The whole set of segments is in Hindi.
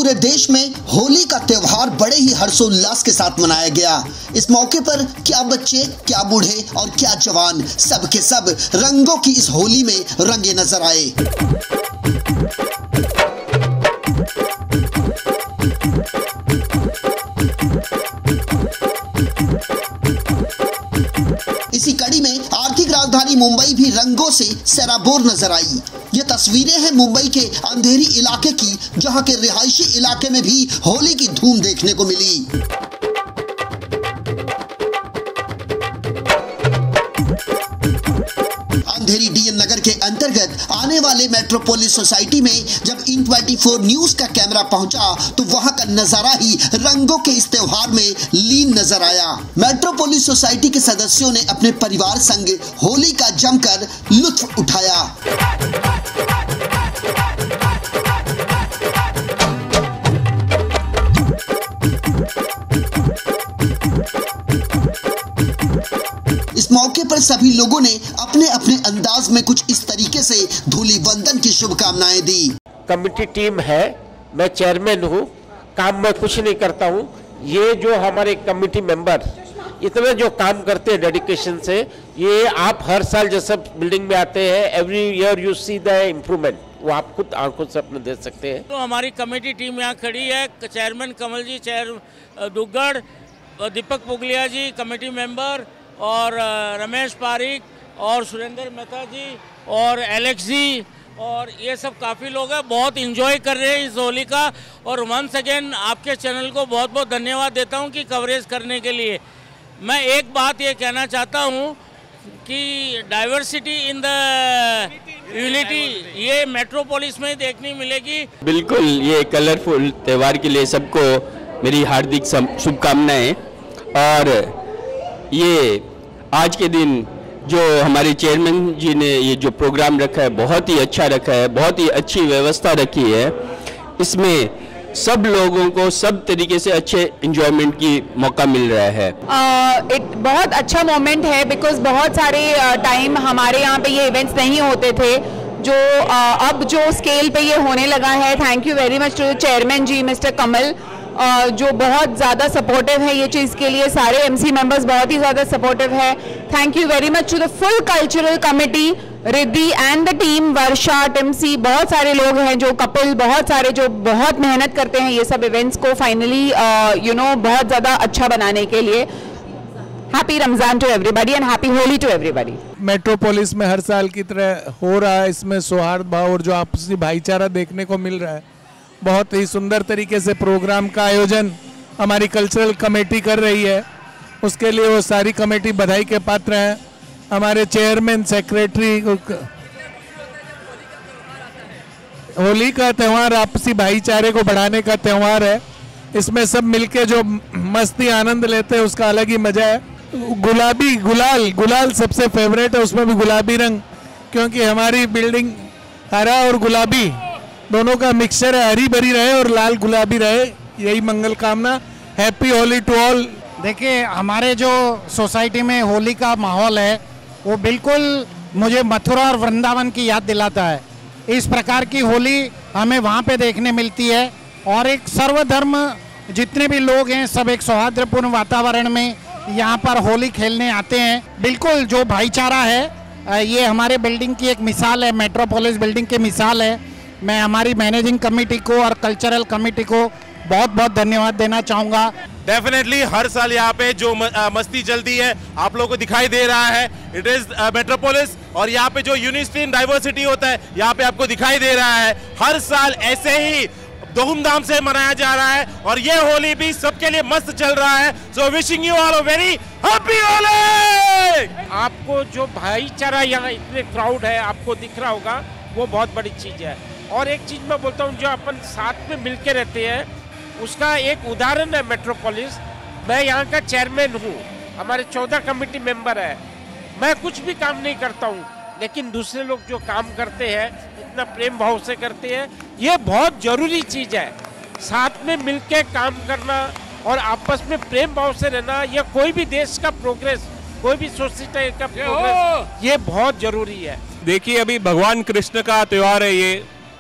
पूरे देश में होली का त्योहार बड़े ही हर्षोल्लास के साथ मनाया गया। इस मौके पर क्या बच्चे, क्या बूढ़े और क्या जवान, सब के सब रंगों की इस होली में रंगे नजर आए। इसी कड़ी में आर्थिक राजधानी मुंबई भी रंगों से सराबोर नजर आई। ये तस्वीरें हैं मुंबई के अंधेरी इलाके की, जहां के रिहायशी इलाके में भी होली की धूम देखने को मिली। अंधेरी डीएन नगर के अंतर्गत आने वाले मेट्रोपोलिस सोसाइटी में जब इन24 न्यूज का कैमरा पहुंचा तो वहां का नजारा ही रंगों के इस त्योहार में लीन नजर आया। मेट्रोपोलिस सोसाइटी के सदस्यों ने अपने परिवार संग होली का जमकर लुत्फ उठाया। इस मौके पर सभी लोगों ने अपने अपने अंदाज में कुछ इस तरीके से धूली वंदन की शुभकामनाएं दी। कमेटी टीम है, मैं चेयरमैन हूँ, काम में कुछ नहीं करता हूँ। ये जो हमारे कमेटी मेंबर इतना जो काम करते हैं डेडिकेशन से, ये आप हर साल जैसे बिल्डिंग में आते हैं, every year you see the improvement, वो आप खुद आंखों से अपने देख सकते हैं। तो हमारी कमेटी टीम यहाँ खड़ी है, chairman Kamal ji, chair Duggar, Deepak Pugalia ji committee member, और रमेश पारिक और सुरेंद्र मेहता जी और एलेक्स जी, और ये सब काफ़ी लोग हैं, बहुत इंजॉय कर रहे हैं इस होली का। और वंस अगेन आपके चैनल को बहुत बहुत धन्यवाद देता हूं कि कवरेज करने के लिए। मैं एक बात ये कहना चाहता हूं कि डाइवर्सिटी इन द यूनिटी ये मेट्रोपोलिस में देखने मिलेगी। बिल्कुल, ये कलरफुल त्यौहार के लिए सबको मेरी हार्दिक शुभकामनाएं। और ये आज के दिन जो हमारे चेयरमैन जी ने ये जो प्रोग्राम रखा है बहुत ही अच्छा रखा है, बहुत ही अच्छी व्यवस्था रखी है। इसमें सब लोगों को सब तरीके से अच्छे एंजॉयमेंट की मौका मिल रहा है। बहुत अच्छा मोमेंट है, बिकॉज बहुत सारे टाइम हमारे यहाँ पे ये इवेंट्स नहीं होते थे, जो अब जो स्केल पे ये होने लगा है। Thank you very much to chairman ji mister Kamal, जो बहुत ज़्यादा सपोर्टिव है ये चीज़ के लिए। सारे एमसी मेंबर्स बहुत ही ज़्यादा सपोर्टिव है। Thank you very much to the full cultural committee, Riddhi and the team, Varsha, Timsi, बहुत सारे लोग हैं जो कपिल, बहुत सारे जो बहुत मेहनत करते हैं ये सब इवेंट्स को फाइनली बहुत ज़्यादा अच्छा बनाने के लिए। Happy Ramzan to everybody and happy Holi to everybody. Metropolis में हर साल की तरह हो रहा है, इसमें सौहार्द भाव और जो आपसी भाईचारा देखने को मिल रहा है। बहुत ही सुंदर तरीके से प्रोग्राम का आयोजन हमारी कल्चरल कमेटी कर रही है, उसके लिए वो सारी कमेटी बधाई के पात्र हैं। हमारे चेयरमैन, सेक्रेटरी, होली का त्यौहार आपसी भाईचारे को बढ़ाने का त्यौहार है। इसमें सब मिलके जो मस्ती आनंद लेते हैं उसका अलग ही मजा है। गुलाबी गुलाल सबसे फेवरेट है, उसमें भी गुलाबी रंग, क्योंकि हमारी बिल्डिंग हरा और गुलाबी दोनों का मिक्सचर है। हरी भरी रहे और लाल गुलाबी रहे, यही मंगल कामना। Happy Holi to all. देखिए, हमारे जो सोसाइटी में होली का माहौल है वो बिल्कुल मुझे मथुरा और वृंदावन की याद दिलाता है। इस प्रकार की होली हमें वहाँ पे देखने मिलती है, और एक सर्वधर्म जितने भी लोग हैं सब एक सौहार्दपूर्ण वातावरण में यहाँ पर होली खेलने आते हैं। बिल्कुल जो भाईचारा है ये हमारे बिल्डिंग की एक मिसाल है, मेट्रोपोलिस बिल्डिंग की मिसाल है। मैं हमारी मैनेजिंग कमेटी को और कल्चरल कमेटी को बहुत बहुत धन्यवाद देना चाहूँगा। डेफिनेटली हर साल यहाँ पे जो मस्ती चलती है आप लोगों को दिखाई दे रहा है। इट इज मेट्रोपोलिस, और यहाँ पे जो यूनिटी इन डाइवर्सिटी होता है यहाँ पे आपको दिखाई दे रहा है। हर साल ऐसे ही धूमधाम से मनाया जा रहा है, और ये होली भी सबके लिए मस्त चल रहा है। So wishing you all a very happy Holi. आपको जो भाईचारा यहाँ इतने क्राउड है आपको दिख रहा होगा, वो बहुत बड़ी चीज़ है। और एक चीज़ मैं बोलता हूँ, जो अपन साथ में मिलके रहते हैं उसका एक उदाहरण है मेट्रोपोलिस। मैं यहाँ का चेयरमैन हूँ, हमारे 14 कमेटी मेंबर है। मैं कुछ भी काम नहीं करता हूँ, लेकिन दूसरे लोग जो काम करते हैं इतना प्रेम भाव से करते हैं, ये बहुत जरूरी चीज़ है। साथ में मिलके काम करना और आपस में प्रेम भाव से रहना, ये कोई भी देश का प्रोग्रेस, कोई भी सोसाइटी का प्रोग्रेस, ये बहुत जरूरी है। देखिए, अभी भगवान कृष्ण का त्यौहार है ये,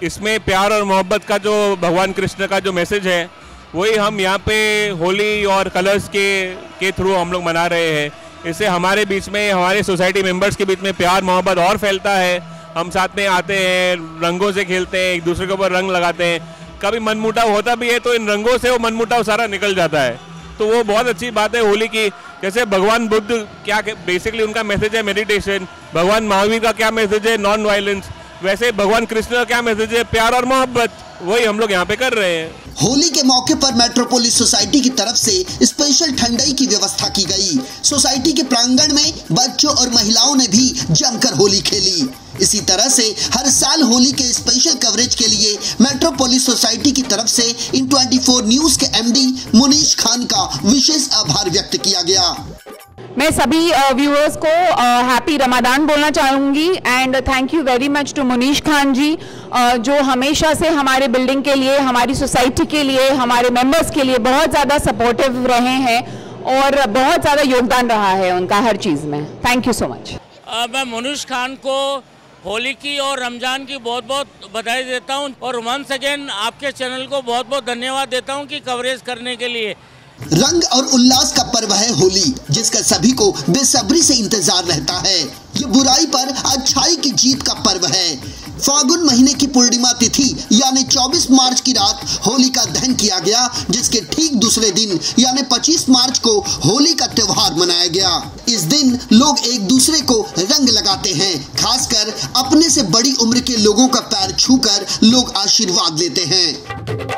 इसमें प्यार और मोहब्बत का जो भगवान कृष्ण का जो मैसेज है वही हम यहाँ पे होली और कलर्स के थ्रू हम लोग मना रहे हैं। इससे हमारे बीच में, हमारे सोसाइटी मेंबर्स के बीच में प्यार मोहब्बत और फैलता है। हम साथ में आते हैं, रंगों से खेलते हैं, एक दूसरे के ऊपर रंग लगाते हैं। कभी मनमुटाव होता भी है तो इन रंगों से वो मनमुटाव सारा निकल जाता है। तो वो बहुत अच्छी बात है होली की। जैसे भगवान बुद्ध क्या बेसिकली उनका मैसेज है मेडिटेशन, भगवान महावीर का क्या मैसेज है नॉन वायलेंस, वैसे भगवान कृष्ण का क्या मैसेज है प्यार और मोहब्बत, वही हम लोग यहाँ पे कर रहे हैं। होली के मौके पर मेट्रोपोलिस सोसाइटी की तरफ से स्पेशल ठंडाई की व्यवस्था की गई। सोसाइटी के प्रांगण में बच्चों और महिलाओं ने भी जमकर होली खेली। इसी तरह से हर साल होली के स्पेशल कवरेज के लिए मेट्रोपोलिस सोसाइटी की तरफ से इन 24 न्यूज के एमडी मुनीश खान का विशेष आभार व्यक्त किया गया। मैं सभी व्यूअर्स को हैप्पी रमजान बोलना चाहूँगी and thank you very much to Munish Khan ji, जो हमेशा से हमारे बिल्डिंग के लिए, हमारी सोसाइटी के लिए, हमारे मेंबर्स के लिए बहुत ज़्यादा सपोर्टिव रहे हैं और बहुत ज़्यादा योगदान रहा है उनका हर चीज़ में। Thank you so much. मैं मुनीश खान को होली की और रमज़ान की बहुत बहुत बधाई देता हूँ और वंस अगेन आपके चैनल को बहुत बहुत धन्यवाद देता हूँ कि कवरेज करने के लिए। रंग और उल्लास का पर्व है होली, जिसका सभी को बेसब्री से इंतजार रहता है। ये बुराई पर अच्छाई की जीत का पर्व है। फागुन महीने की पूर्णिमा तिथि यानी 24 मार्च की रात होली का दहन किया गया, जिसके ठीक दूसरे दिन यानी 25 मार्च को होली का त्योहार मनाया गया। इस दिन लोग एक दूसरे को रंग लगाते हैं। खासकर अपने से बड़ी उम्र के लोगों का पैर छूकर लोग आशीर्वाद लेते हैं।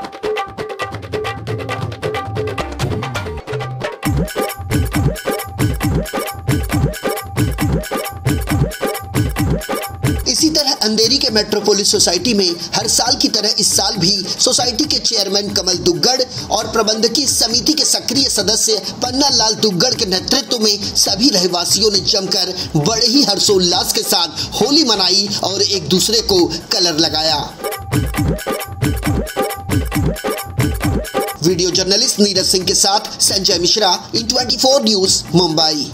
इसी तरह अंधेरी के मेट्रोपोलिस सोसाइटी में हर साल की तरह इस साल भी सोसाइटी के चेयरमैन कमल दुग्गड़ और प्रबंधकीय समिति के सक्रिय सदस्य पन्ना लाल दुग्गड़ के नेतृत्व में सभी रहवासियों ने जमकर बड़े ही हर्षोल्लास के साथ होली मनाई और एक दूसरे को कलर लगाया। वीडियो जर्नलिस्ट नीरज सिंह के साथ संजय मिश्रा, इन 24 न्यूज, मुंबई।